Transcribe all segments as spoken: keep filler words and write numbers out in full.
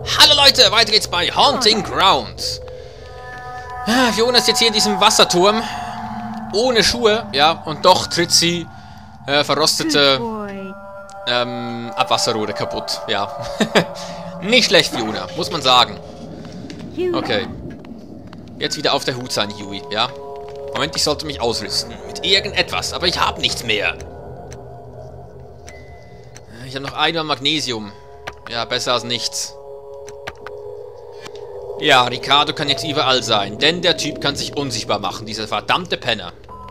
Hallo Leute, weiter geht's bei Haunting Grounds. Ja, Fiona ist jetzt hier in diesem Wasserturm. Ohne Schuhe, ja, und doch tritt sie äh, verrostete ähm, Abwasserrohre kaputt. Ja. Nicht schlecht, Fiona, muss man sagen. Okay. Jetzt wieder auf der Hut sein, Huey, ja. Moment, ich sollte mich ausrüsten. Mit irgendetwas, aber ich habe nichts mehr. Ich habe noch einmal Magnesium. Ja, besser als nichts. Ja, Ricardo kann jetzt überall sein, denn der Typ kann sich unsichtbar machen, dieser verdammte Penner.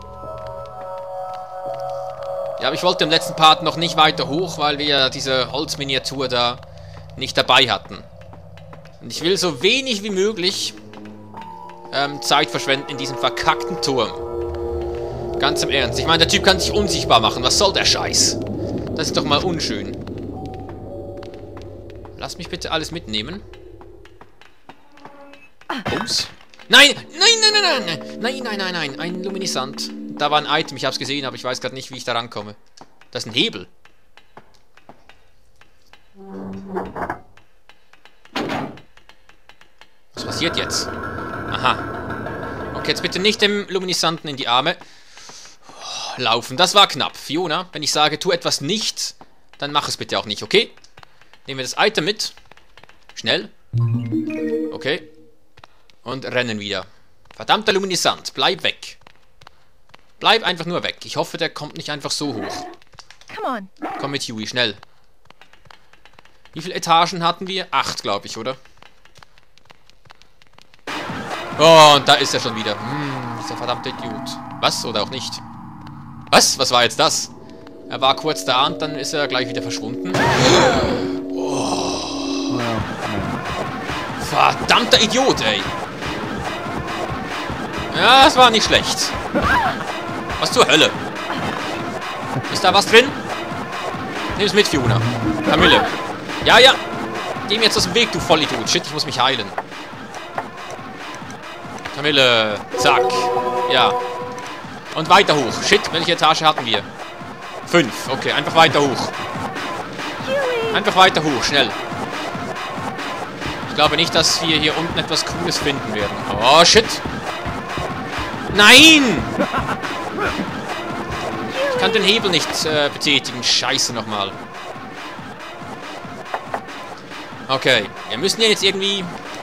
Ja, aber ich wollte im letzten Part noch nicht weiter hoch, weil wir ja diese Holzminiatur da nicht dabei hatten. Und ich will so wenig wie möglich ähm, Zeit verschwenden in diesem verkackten Turm. Ganz im Ernst. Ich meine, der Typ kann sich unsichtbar machen. Was soll der Scheiß? Das ist doch mal unschön. Lass mich bitte alles mitnehmen. Ups. Nein! Nein, nein, nein, nein! Nein, nein, nein, nein. Ein Luminisant. Da war ein Item. Ich hab's gesehen, aber ich weiß gerade nicht, wie ich da rankomme. Das ist ein Hebel. Was passiert jetzt? Aha. Okay, jetzt bitte nicht dem Luminisanten in die Arme. Oh, laufen. Das war knapp. Fiona, wenn ich sage, tu etwas nicht, dann mach es bitte auch nicht, okay? Nehmen wir das Item mit. Schnell. Okay. Und rennen wieder. Verdammter Luminisant, bleib weg. Bleib einfach nur weg. Ich hoffe, der kommt nicht einfach so hoch. Komm mit, Huey, schnell. Wie viele Etagen hatten wir? Acht, glaube ich, oder? Oh, und da ist er schon wieder. Hm, dieser verdammte Idiot. Was? Oder auch nicht? Was? Was war jetzt das? Er war kurz da und dann ist er gleich wieder verschwunden. Oh. Verdammter Idiot, ey. Ja, das war nicht schlecht. Was zur Hölle? Ist da was drin? Nimm es mit, Fiona. Camille. Ja, ja. Geh mir jetzt aus dem Weg, du Vollidiot. Shit, ich muss mich heilen. Camille. Zack. Ja. Und weiter hoch. Shit, welche Etage hatten wir? Fünf. Okay, einfach weiter hoch. Einfach weiter hoch, schnell. Ich glaube nicht, dass wir hier unten etwas Cooles finden werden. Oh, shit. Nein! Ich kann den Hebel nicht äh, betätigen. Scheiße nochmal. Okay, wir müssen ihn jetzt irgendwie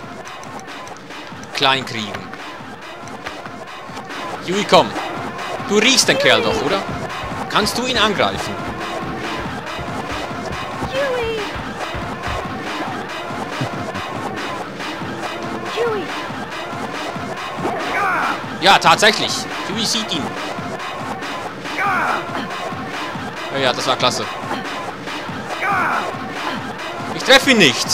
klein kriegen. Huey, komm. Du riechst den Kerl doch, oder? Kannst du ihn angreifen? Ja, tatsächlich. Huey sieht ihn. Ja, ja, das war klasse. Ich treffe ihn nicht.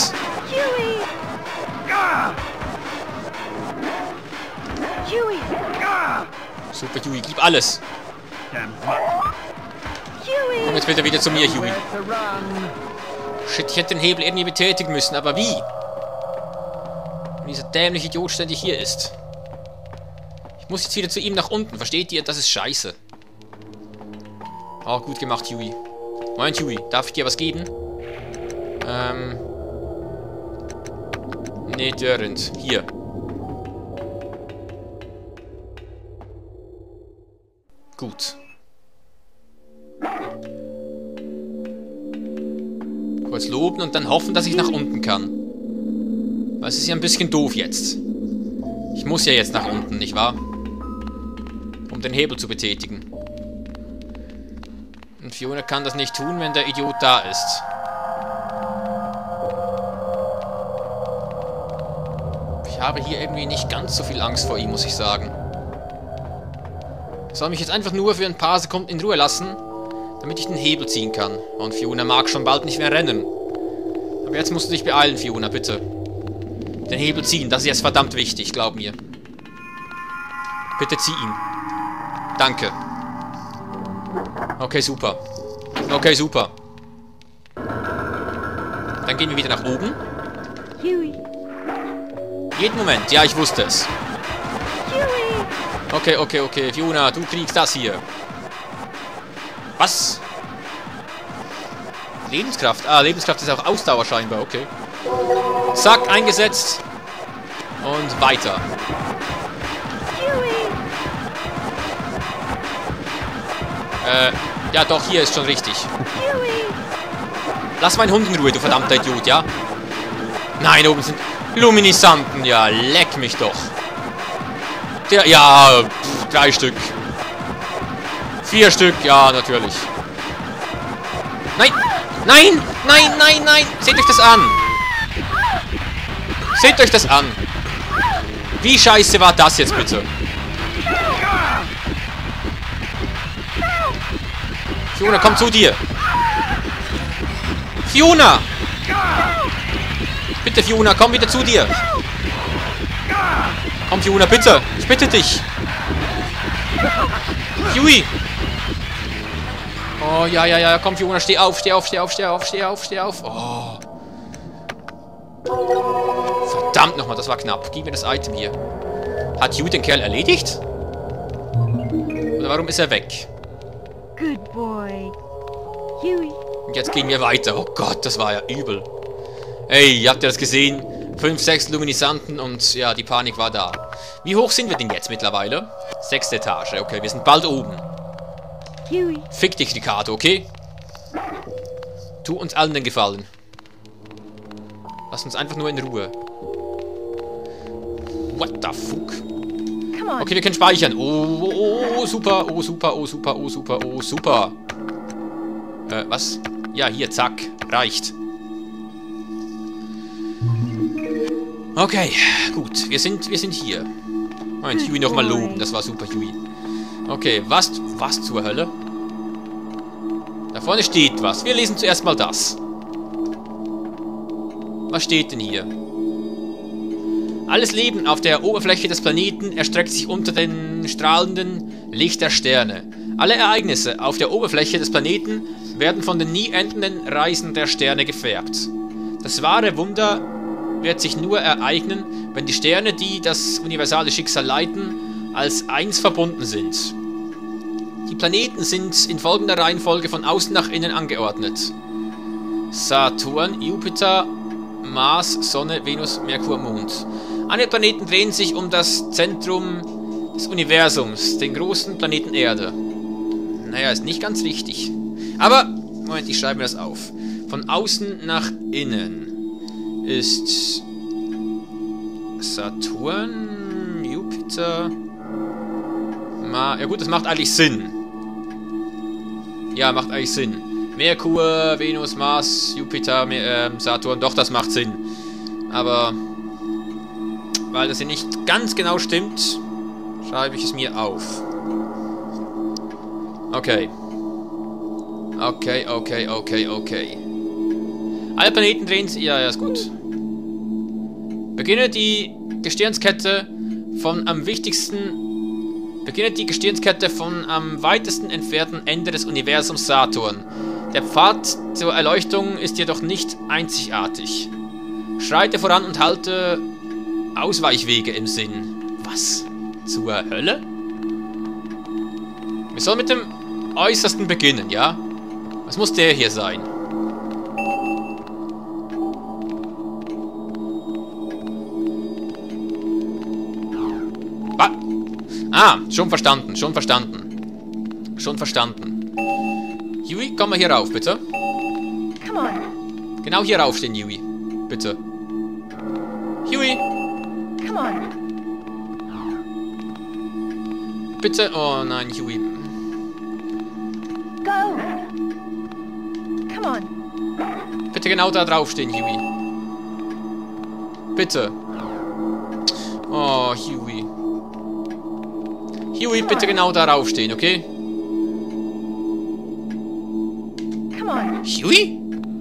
Super, Huey, gib alles. Komm jetzt bitte wieder zu mir, Huey. Shit, ich hätte den Hebel irgendwie betätigen müssen, aber wie? Wenn dieser dämliche Idiot ständig hier ist. Ich muss jetzt wieder zu ihm nach unten, versteht ihr? Das ist scheiße. Oh, gut gemacht, Huey. Moment, Huey, darf ich dir was geben? Ähm... Nee, dörrend. Hier. Gut. Kurz loben und dann hoffen, dass ich nach unten kann. Weil es ist ja ein bisschen doof jetzt. Ich muss ja jetzt nach unten, nicht wahr? Um den Hebel zu betätigen. Und Fiona kann das nicht tun, wenn der Idiot da ist. Ich habe hier irgendwie nicht ganz so viel Angst vor ihm, muss ich sagen. Ich soll mich jetzt einfach nur für ein paar Sekunden in Ruhe lassen, damit ich den Hebel ziehen kann. Und Fiona mag schon bald nicht mehr rennen. Aber jetzt musst du dich beeilen, Fiona, bitte. Den Hebel ziehen, das ist jetzt verdammt wichtig, glaub mir. Bitte zieh ihn. Danke. Okay, super. Okay, super. Dann gehen wir wieder nach oben. Jeden Moment. Ja, ich wusste es. Okay, okay, okay. Fiona, du kriegst das hier. Was? Lebenskraft. Ah, Lebenskraft ist auch Ausdauer scheinbar. Okay. Zack, eingesetzt. Und weiter. Äh, ja doch, hier ist schon richtig. Lass meinen Hund in Ruhe, du verdammter Idiot, ja? Nein, oben sind Luminiscenten. Ja, leck mich doch. Der, ja, pff, drei Stück. Vier Stück, ja, natürlich. Nein, nein, nein, nein, nein. Seht euch das an. Seht euch das an. Wie scheiße war das jetzt bitte? Fiona, komm zu dir. Fiona! Bitte, Fiona, komm wieder zu dir. Komm, Fiona, bitte. Ich bitte dich. Huey! Oh, ja, ja, ja. Komm, Fiona, steh auf, steh auf, steh auf, steh auf, steh auf, steh auf. Oh. Verdammt nochmal, das war knapp. Gib mir das Item hier. Hat Huey den Kerl erledigt? Oder warum ist er weg? Good boy. Huey. Und jetzt gehen wir weiter. Oh Gott, das war ja übel. Ey, habt ihr das gesehen? Fünf, sechs Luminiscenten und ja, die Panik war da. Wie hoch sind wir denn jetzt mittlerweile? Sechste Etage. Okay, wir sind bald oben. Huey. Fick dich, Ricardo, okay? Tu uns allen den Gefallen. Lass uns einfach nur in Ruhe. What the fuck? Okay, wir können speichern. Oh, oh, oh, super, oh, super, oh, super, oh, super, oh, super. Äh, was? Ja, hier, zack. Reicht. Okay, gut. Wir sind, wir sind hier. Moment, Huey nochmal loben. Das war super, Huey. Okay, was, was zur Hölle? Da vorne steht was. Wir lesen zuerst mal das. Was steht denn hier? Alles Leben auf der Oberfläche des Planeten erstreckt sich unter den strahlenden Licht der Sterne. Alle Ereignisse auf der Oberfläche des Planeten werden von den nie endenden Reisen der Sterne gefärbt. Das wahre Wunder wird sich nur ereignen, wenn die Sterne, die das universale Schicksal leiten, als eins verbunden sind. Die Planeten sind in folgender Reihenfolge von außen nach innen angeordnet. Saturn, Jupiter, Mars, Sonne, Venus, Merkur, Mond. Alle Planeten drehen sich um das Zentrum des Universums, den großen Planeten Erde. Naja, ist nicht ganz richtig. Aber, Moment, ich schreibe mir das auf. Von außen nach innen ist Saturn, Jupiter, Mars. Ja gut, das macht eigentlich Sinn. Ja, macht eigentlich Sinn. Merkur, Venus, Mars, Jupiter, äh, Saturn. Doch, das macht Sinn. Aber weil das hier nicht ganz genau stimmt, schreibe ich es mir auf. Okay. Okay, okay, okay, okay. Alle Planeten drehen sich... Ja, ja, ist gut. Beginne die Gestirnskette von am wichtigsten... Beginne die Gestirnskette von am weitesten entfernten Ende des Universums Saturn. Der Pfad zur Erleuchtung ist jedoch nicht einzigartig. Schreite voran und halte Ausweichwege im Sinn. Was? Zur Hölle? Wir sollen mit dem Äußersten beginnen, ja? Was muss der hier sein? Was? Ah, schon verstanden, schon verstanden. Schon verstanden. Huey, komm mal hier rauf, bitte. Come on. Genau hier raufstehen, Huey. Bitte. Huey. Come on. Bitte. Oh nein, Huey. Go. Come on. Bitte genau da draufstehen, Huey. Bitte. Oh, Huey. Huey, bitte genau da raufstehen, okay? Come on. Huey?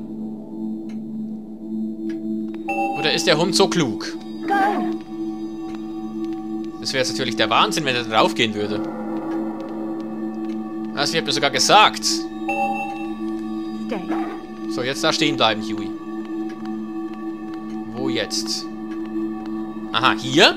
Oder ist der Hund so klug? Go. Das wäre jetzt natürlich der Wahnsinn, wenn er da draufgehen würde. Das wird mir sogar gesagt. Stay. So, jetzt da stehen bleiben, Huey. Wo jetzt? Aha, hier?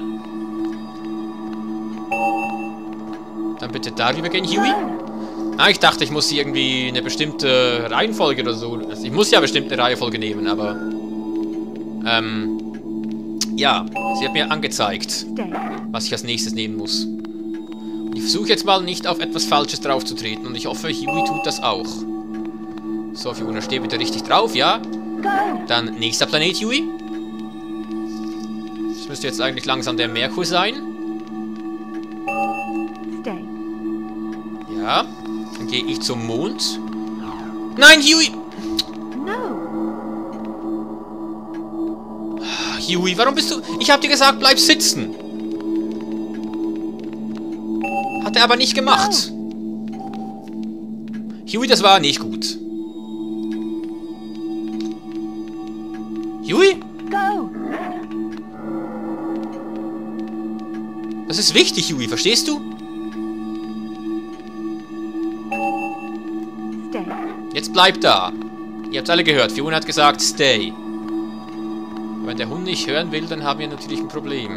Dann bitte darüber gehen, Huey. Ah, ich dachte, ich muss hier irgendwie eine bestimmte Reihenfolge oder so. Also ich muss ja bestimmt eine Reihenfolge nehmen, aber... Ähm, ja, sie hat mir angezeigt, Stay. was ich als nächstes nehmen muss. Und ich versuche jetzt mal nicht auf etwas Falsches draufzutreten und ich hoffe, Huey tut das auch. So, Fiona, steh bitte richtig drauf, ja? Go. Dann nächster Planet, Huey. Das müsste jetzt eigentlich langsam der Merkur sein. Stay. Ja. Dann gehe ich zum Mond. Nein, Huey! No. Huey, warum bist du... Ich hab dir gesagt, bleib sitzen. Hat er aber nicht gemacht. Huey, das war nicht gut. Huey? Go. Das ist wichtig, Huey, verstehst du? Stay. Jetzt bleib da. Ihr habt's alle gehört. Fiona hat gesagt, stay. Wenn der Hund nicht hören will, dann haben wir natürlich ein Problem.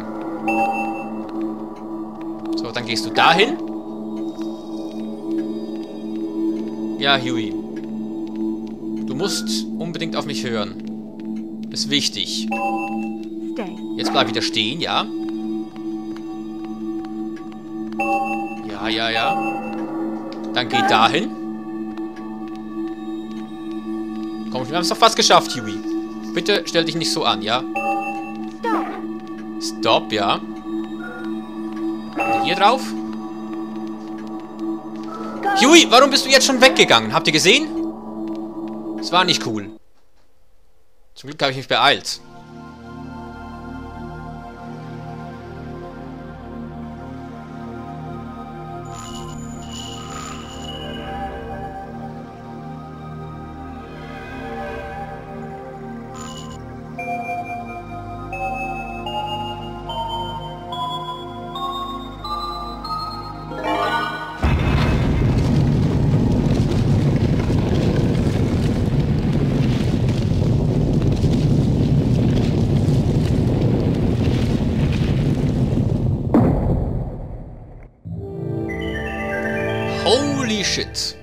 So, dann gehst du dahin. Ja, Huey. Du musst unbedingt auf mich hören. Ist wichtig. Stay. Jetzt bleib wieder stehen, ja? Ja, ja, ja. Dann geh dahin. Komm, wir haben es doch fast geschafft, Huey. Bitte stell dich nicht so an, ja? Stop. Stop, ja. Und hier drauf. Go. Huey, warum bist du jetzt schon weggegangen? Habt ihr gesehen? Das war nicht cool. Zum Glück habe ich mich beeilt. Holy shit.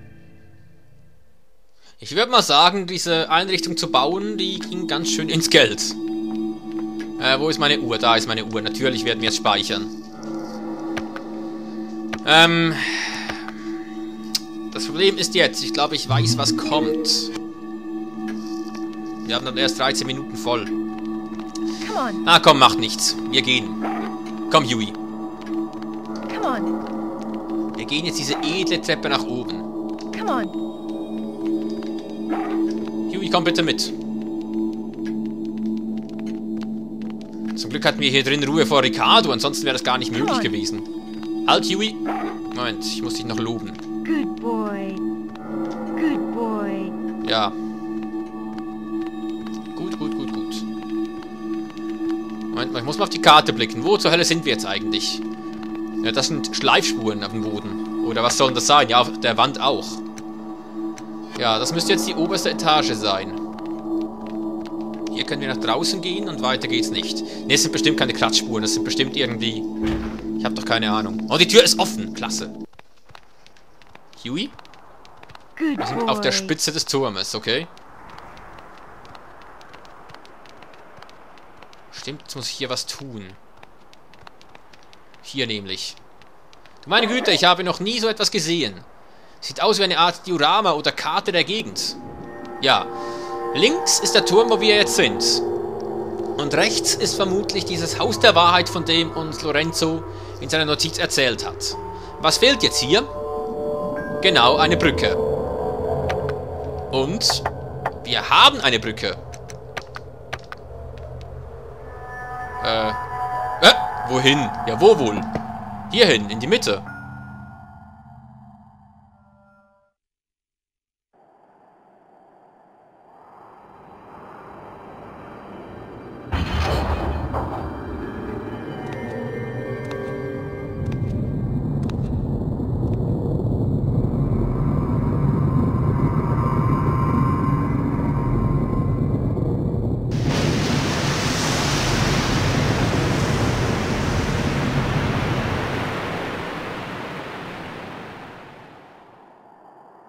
Ich würde mal sagen, diese Einrichtung zu bauen, die ging ganz schön ins Geld. Äh, wo ist meine Uhr? Da ist meine Uhr. Natürlich werden wir jetzt speichern. Ähm... Das Problem ist jetzt, ich glaube, ich weiß, was kommt. Wir haben dann erst dreizehn Minuten voll. Come on. Ah, komm, macht nichts. Wir gehen. Komm, Huey. Come on. Wir gehen jetzt diese edle Treppe nach oben. Come on. Huey, komm bitte mit. Zum Glück hatten wir hier drin Ruhe vor Ricardo, ansonsten wäre das gar nicht möglich gewesen. Halt, Huey. Moment, ich muss dich noch loben. Good boy. Good boy. Ja. Gut, gut, gut, gut. Moment mal, ich muss mal auf die Karte blicken. Wo zur Hölle sind wir jetzt eigentlich? Ja, das sind Schleifspuren auf dem Boden. Oder was soll denn das sein? Ja, auf der Wand auch. Ja, das müsste jetzt die oberste Etage sein. Hier können wir nach draußen gehen und weiter geht's nicht. Ne, es sind bestimmt keine Kratzspuren. Das sind bestimmt irgendwie... Ich habe doch keine Ahnung. Oh, die Tür ist offen. Klasse. Huey? Good Wir sind boy. auf der Spitze des Turmes, okay? Stimmt, jetzt muss ich hier was tun. Hier nämlich. Du meine Güte, ich habe noch nie so etwas gesehen. Sieht aus wie eine Art Diorama oder Karte der Gegend. Ja. Links ist der Turm, wo wir jetzt sind. Und rechts ist vermutlich dieses Haus der Wahrheit, von dem uns Lorenzo in seiner Notiz erzählt hat. Was fehlt jetzt hier? Genau, eine Brücke. Und wir haben eine Brücke. Äh, äh, wohin? Ja, wo wohl? Hierhin, in die Mitte.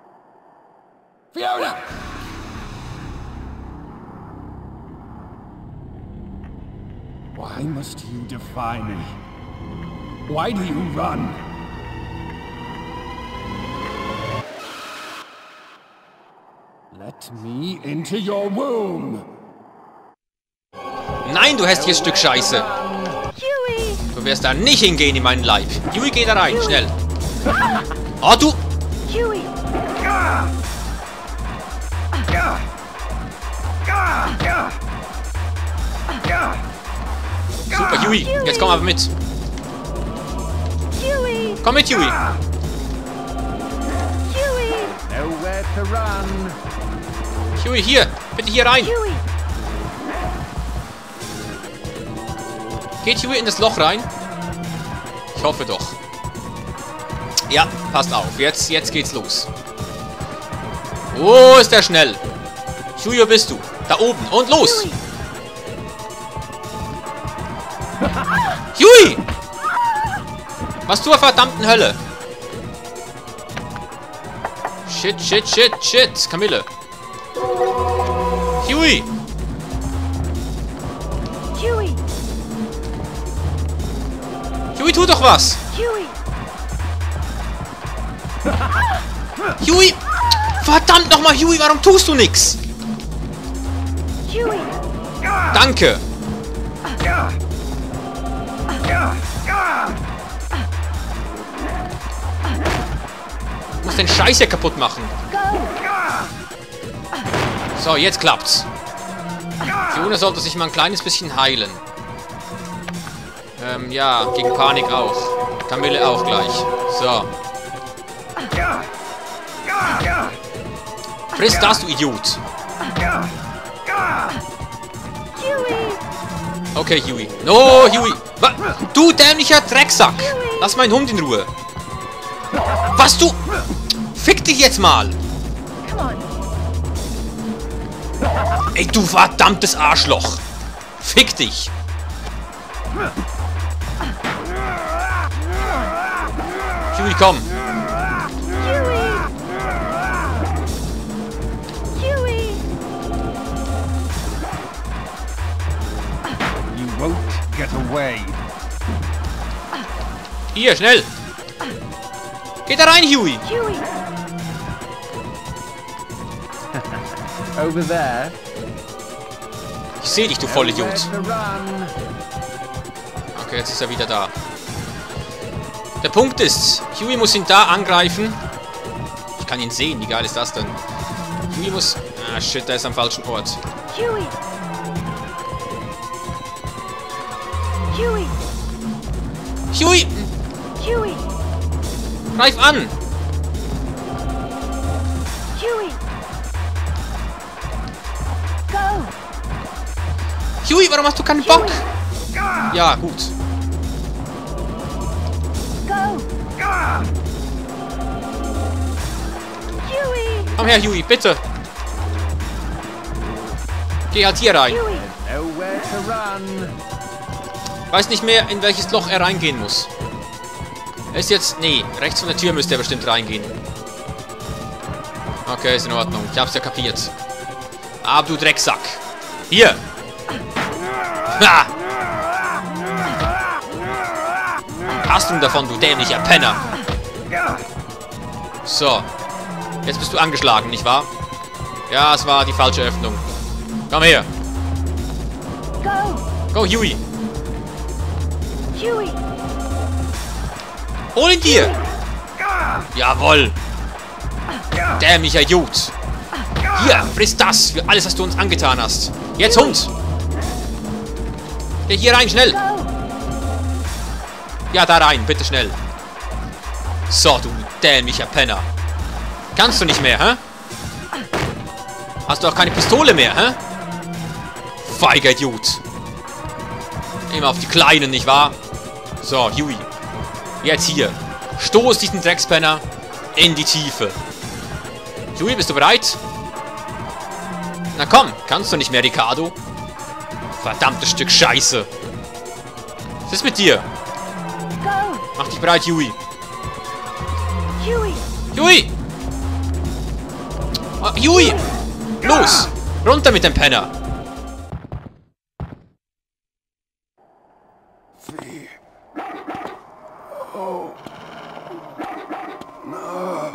Fiona! Why must you defy me? Why do you run? Let me into your womb. Nein, du hässliches Stück Scheiße. Huey! Du wirst da nicht hingehen in meinen Leib. Huey, geh da rein, schnell. Oh, du... Huey! Super, Huey. Jetzt komm aber mit. Huey! Komm mit, Huey. Huey! Nowhere to run. Huey, hier. Bitte hier rein. Huey! Geht Huey in das Loch rein? Ich hoffe doch. Ja, passt auf. Jetzt, jetzt geht's los. Oh, ist der schnell. Huey, wo bist du? Da oben. Und los. Huey! Huey! Was zur verdammten Hölle? Shit, shit, shit, shit. Kamille. Huey! Huey! Huey, tu doch was! Huey! Huey! Verdammt nochmal, Huey, warum tust du nix? Huey! Danke! Ich muss den Scheiß hier kaputt machen. Go! So, jetzt klappt's. Fiona sollte sich mal ein kleines bisschen heilen. Ähm, ja, gegen Panik auch. Kamille auch gleich. So. Friss das, du Idiot. Huey! Okay, Huey. No, Huey. Was? Du dämlicher Drecksack. Lass meinen Hund in Ruhe. Was, du? Fick dich jetzt mal. Come on! Ey, du verdammtes Arschloch. Fick dich. Huey, komm. Huey! Huey! You won't get away. Hier, schnell. Geh da rein, Huey. Huey! Over there. Ich sehe dich, du Vollidiot. Nowhere to run. Okay, jetzt ist er wieder da. Der Punkt ist, Huey muss ihn da angreifen. Ich kann ihn sehen, wie geil ist das denn? Huey muss... Ah, shit, der ist am falschen Ort. Huey! Huey! Huey, Huey! greif an. Huey! Go! Huey, warum hast du keinen Bock? Ja, gut. Go! Huey! Komm her, Huey, bitte. Geh halt hier rein. Huey! Nowhere to run. Weiß nicht mehr, in welches Loch er reingehen muss. Er ist jetzt... Nee, rechts von der Tür müsste er bestimmt reingehen. Okay, ist in Ordnung. Ich hab's ja kapiert. Aber du Drecksack. Hier. Ha! Hast du davon, du dämlicher Penner. So. Jetzt bist du angeschlagen, nicht wahr? Ja, es war die falsche Öffnung. Komm her. Go! Go, Huey. Huey! Hol ihn dir. Jawohl. Dämlicher Idiot. Hier, friss das für alles, was du uns angetan hast. Jetzt, Hund. Geh hier rein, schnell. Go! Ja, da rein, bitte schnell. So, du dämlicher Penner. Kannst du nicht mehr, hä? Hast du auch keine Pistole mehr, hä? Feiger Idiot. Immer auf die Kleinen, nicht wahr? So, Huey. Jetzt hier. Stoß diesen Dreckspenner in die Tiefe. Huey, bist du bereit? Na komm, kannst du nicht mehr, Ricardo? Verdammtes Stück Scheiße. Was ist mit dir? Go! Mach dich bereit, Huey. Huey! Huey! Oh, Huey! Los! Runter mit dem Penner! Sophie. Oh. No.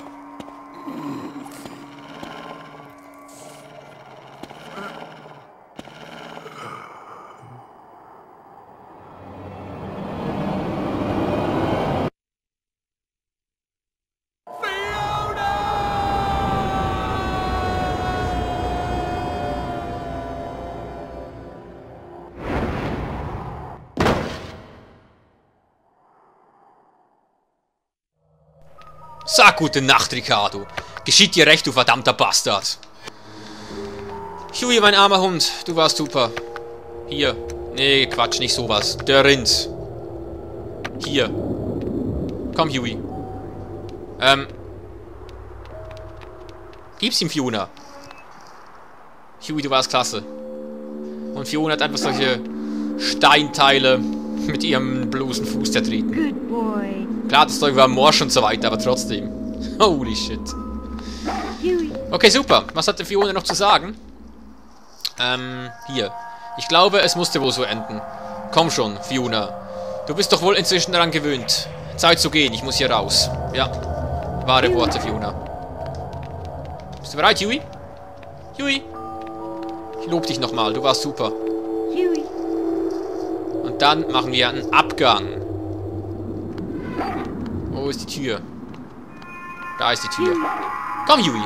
Sag gute Nacht, Ricardo. Geschieht dir recht, du verdammter Bastard. Huey, mein armer Hund. Du warst super. Hier. Nee, Quatsch, nicht sowas. Der Rind. Hier. Komm, Huey. Ähm. Gib's ihm, Fiona. Huey, du warst klasse. Und Fiona hat einfach solche Steinteile mit ihrem bloßen Fuß zertreten. Good boy. Klar, das Zeug war morsch und so weiter, aber trotzdem. Holy shit. Huey. Okay, super. Was hat der Fiona noch zu sagen? Ähm, hier. Ich glaube, es musste wohl so enden. Komm schon, Fiona. Du bist doch wohl inzwischen daran gewöhnt. Zeit zu gehen, ich muss hier raus. Ja. Wahre Worte, Fiona. Bist du bereit, Huey? Huey? Ich lob dich nochmal, du warst super. Huey. Und dann machen wir einen Abgang. Wo ist die Tür? Da ist die Tür. Komm, Huey.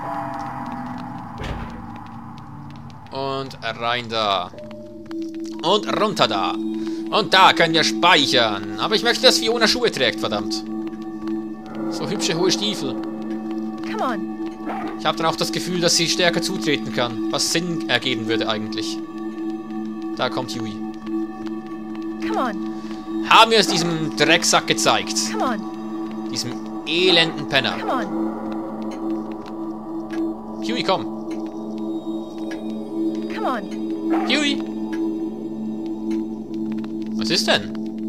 Und rein da. Und runter da. Und da können wir speichern. Aber ich möchte, dass Fiona Schuhe trägt, verdammt. So hübsche hohe Stiefel. Come on. Ich habe dann auch das Gefühl, dass sie stärker zutreten kann. Was Sinn ergeben würde eigentlich. Da kommt Huey. Come on. Haben wir es diesem Drecksack gezeigt. Come on. Diesem elenden Penner. Come on. Huey, komm. Come on. Huey. Was ist denn?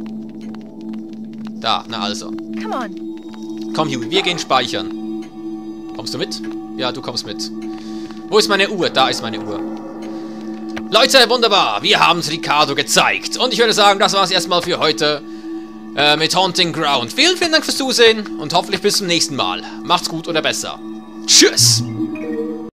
Da, na also. Come on. Komm, Huey, wir gehen speichern. Kommst du mit? Ja, du kommst mit. Wo ist meine Uhr? Da ist meine Uhr. Leute, wunderbar. Wir haben es Ricardo gezeigt. Und ich würde sagen, das war es erstmal für heute äh, mit Haunting Ground. Vielen, vielen Dank fürs Zusehen und hoffentlich bis zum nächsten Mal. Macht's gut oder besser. Tschüss.